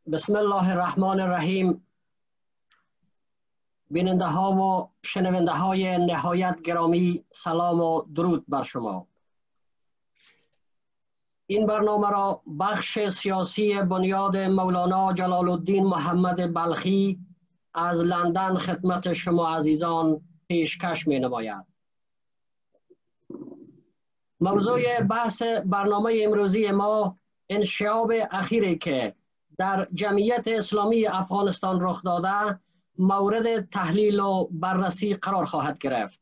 بسم الله الرحمن الرحیم. بیننده ها و شنونده های نهایت گرامی، سلام و درود بر شما. این برنامه را بخش سیاسی بنیاد مولانا جلال الدین محمد بلخی از لندن خدمت شما عزیزان پیشکش می نماید. موضوع بحث برنامه امروزی ما انشعاب اخیری که در جمعیت اسلامی افغانستان رخ داده مورد تحلیل و بررسی قرار خواهد گرفت.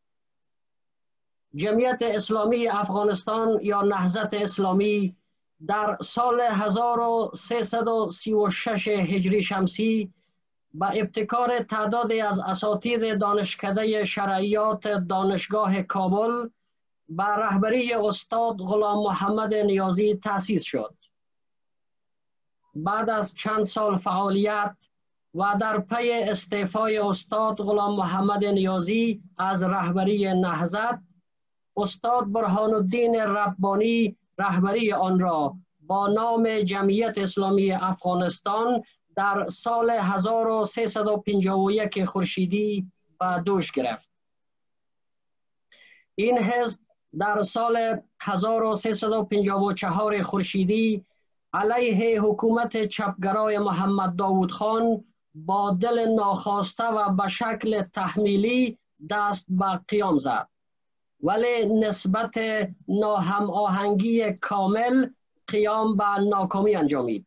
جمعیت اسلامی افغانستان یا نهضت اسلامی در سال 1336 هجری شمسی به ابتکار تعدادی از اساتید دانشکده شرعیات دانشگاه کابل به رهبری استاد غلام محمد نیازی تأسیس شد. بعد از چند سال فعالیت و در پی استعفای استاد غلام محمد نیازی از رهبری نهضت، استاد برهان الدین ربانی رهبری آن را با نام جمعیت اسلامی افغانستان در سال 1351 خورشیدی به دوش گرفت. این حزب در سال 1354 خورشیدی علیه حکومت چپگرای محمد داود خان با دل ناخواسته و به شکل تحمیلی دست به قیام زد، ولی نسبت ناهم آهنگی کامل قیام به ناکامی انجامید.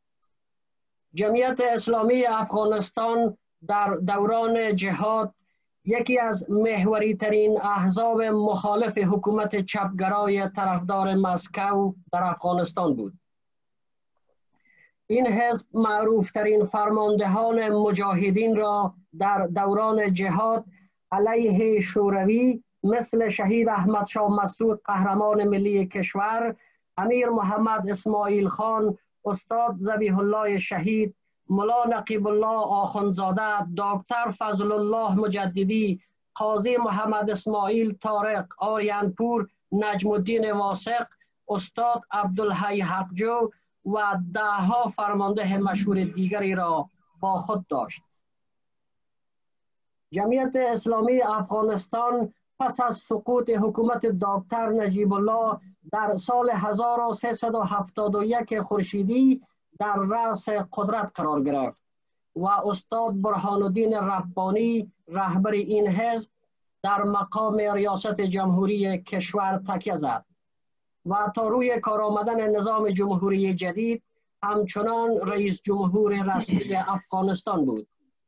جمعیت اسلامی افغانستان در دوران جهاد یکی از محوری ترین احزاب مخالف حکومت چپگرای طرفدار مسکو در افغانستان بود. این حزب معروف ترین فرماندهان مجاهدین را در دوران جهاد علیه شوروی مثل شهید احمد شاه مسعود قهرمان ملی کشور، امیر محمد اسماعیل خان، استاد ذبیح الله شهید، ملا نقیب الله آخوندزاده، دکتر فضل الله مجددی، قاضی محمد اسماعیل طارق آریانپور، نجم الدین واثق، استاد عبدالحی حقجو و دهها فرمانده مشهور دیگری را با خود داشت. جمعیت اسلامی افغانستان پس از سقوط حکومت دکتر نجیب الله در سال 1371 خورشیدی در رأس قدرت قرار گرفت و استاد برهان الدین ربانی رهبر این حزب در مقام ریاست جمهوری کشور تکیه زد و تا روی کار آمدن نظام جمهوری جدید همچنان رئیس جمهور رسمی افغانستان بود.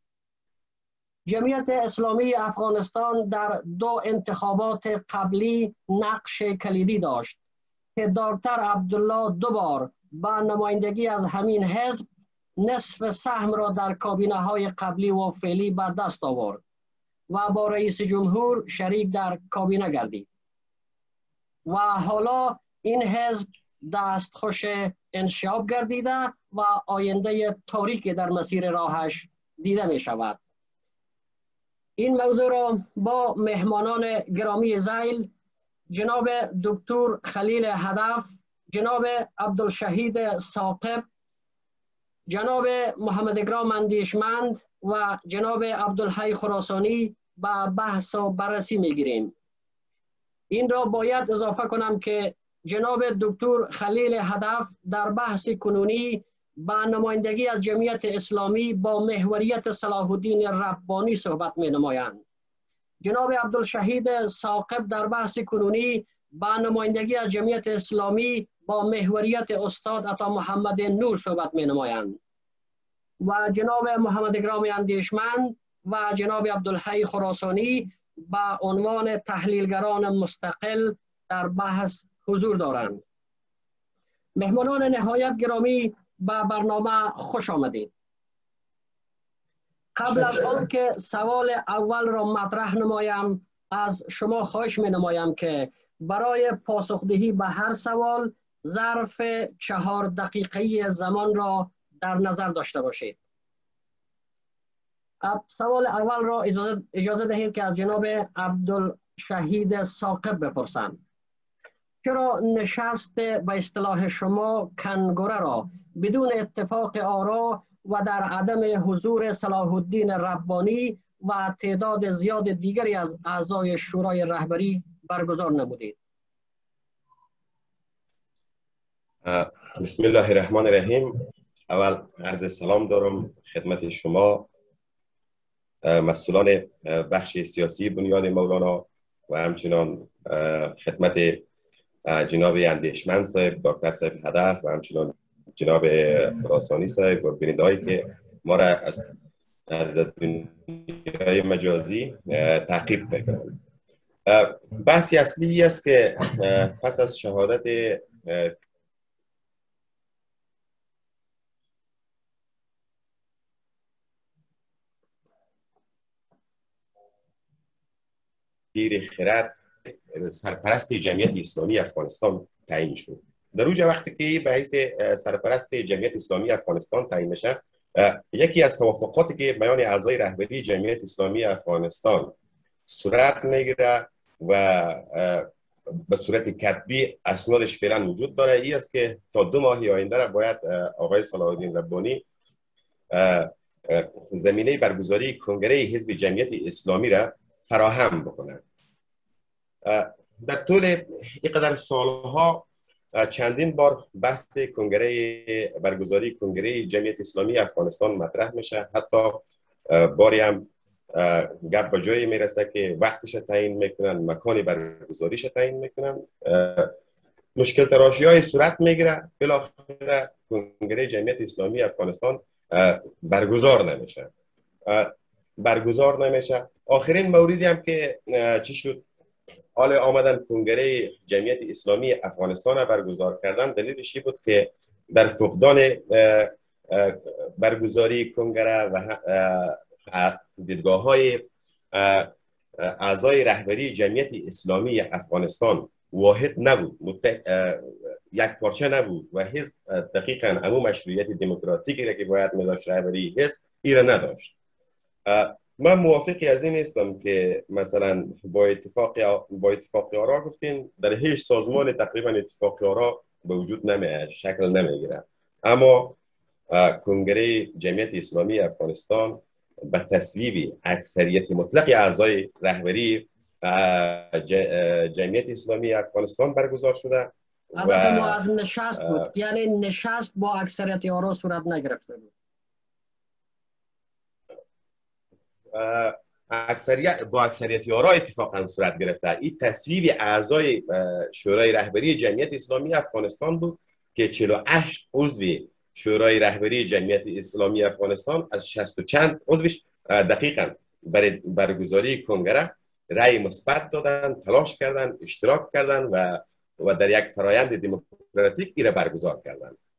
جمعیت اسلامی افغانستان در دو انتخابات قبلی نقش کلیدی داشت که دکتر عبدالله دوبار با نمایندگی از همین حزب نصف سهم را در کابینه های قبلی و فعلی به دست آورد و با رئیس جمهور شریک در کابینه گردید و حالا این حزب دستخوش انشعاب گردیده و آینده تاریکی در مسیر راهش دیده می شود. این موضوع را با مهمانان گرامی ذیل جناب دکتر خلیل هدف، جناب عبدالشهید ساقب، جناب محمد اکرام اندیشمند و جناب عبدالحی خراسانی به بحث و بررسی میگیریم. این را باید اضافه کنم که جناب دکتر خلیل هدف در بحث کنونی با نمایندگی از جمعیت اسلامی با محوریت صلاح الدین ربانی صحبت می نمایند. جناب عبدالشهید ساقب در بحث کنونی با نمایندگی از جمعیت اسلامی با محوریت استاد عطا محمد نور صحبت می نمایند و جناب محمد اکرام اندیشمند و جناب عبدالحی خراسانی با عنوان تحلیلگران مستقل در بحث حضور دارند. مهمانان نهایت گرامی به برنامه خوش آمدید. قبل از آن که سوال اول را مطرح نمایم، از شما خواهش می نمایم که برای پاسخدهی به هر سوال ظرف 4 دقیقه زمان را در نظر داشته باشید. سوال اول را اجازه دهید که از جناب عبدالشهید ساقب بپرسم. چرا نشست به اصطلاح شما کنگره را بدون اتفاق آرا و در عدم حضور صلاح الدین ربانی و تعداد زیاد دیگری از اعضای شورای رهبری برگزار نمودید؟ بسم الله الرحمن الرحیم. اول عرض سلام دارم خدمت شما مسئولان بخش سیاسی بنیاد مولانا و همچنان خدمت جناب اندیشمند صاحب، دکتر صاحب هدف و همچنان جناب خراسانی صاحب و بیننده هایی که ما را از دنیای مجازی تعقیب میکنند. بحثی اصلی است که پس از شهادت پیر خرد سرپرست جمعیت اسلامی افغانستان تعیین شد. در اوج وقتی که به حیث سرپرست جمعیت اسلامی افغانستان تعیین میشه، یکی از توافقاتی که میان اعضای رهبری جمعیت اسلامی افغانستان صورت میگیره و به صورت کتبی اسنادش فعلا وجود داره، این است که تا 2 ماه آینده را باید آقای صلاح الدین ربانی زمینه برگزاری کنگره حزب جمعیت اسلامی را فراهم بکنند. در طول اینقدر سالها چندین بار بحث برگزاری کنگره جمعیت اسلامی افغانستان مطرح میشه. حتی باری هم گپ به جایی میرسه که وقتش تعیین میکنن، مکان برگزاریش تعیین میکنن، مشکل تراشی های صورت میگیره، بالاخره کنگره جمعیت اسلامی افغانستان برگزار نمیشه. آخرین موردی هم که چی شد، حال آمدن کنگره جمعیت اسلامی افغانستان را برگزار کردن، دلیلش بود که در فقدان برگزاری کنگره و دیدگاه های اعضای رهبری جمعیت اسلامی افغانستان واحد نبود، یک پارچه نبود و حزب دقیقاً همون مشروعیت دموکراتیکی را که باید می‌داشت رهبری حزب ایره نداشت. من موافقی از این نیستم که مثلا با اتفاق آرا گفتین در هیچ سازمان تقریبا اتفاق آرا به وجود شکل نمیگیره، اما کنگره جمعیت اسلامی افغانستان به تصویب اکثریت مطلق اعضای رهبری جمعیت اسلامی افغانستان برگزار شده. هدف ما از نشست بود، یعنی نشست با اکثریت آرا صورت نگرفته بود. با اکثریت آرا اتفاقا صورت گرفته. این تصویب اعضای شورای رهبری جمعیت اسلامی افغانستان بود که 48 عضو شورای رهبری جمعیت اسلامی افغانستان از 60 و چند عضوش دقیقاً برای برگزاری کنگره رأی مثبت دادن، تلاش کردن، اشتراک کردن و در یک فرایند دموکراتیک ایره برگزار کردن.